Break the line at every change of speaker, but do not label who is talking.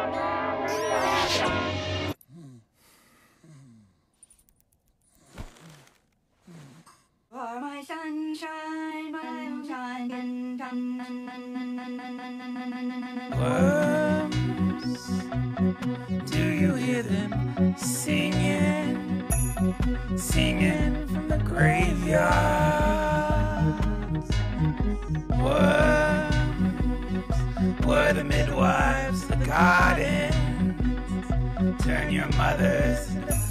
are my sunshine, my sunshine.
Worms, do you hear them singing, singing from the graveyards? Worms, were the midwives, the gardens, turn your mothers into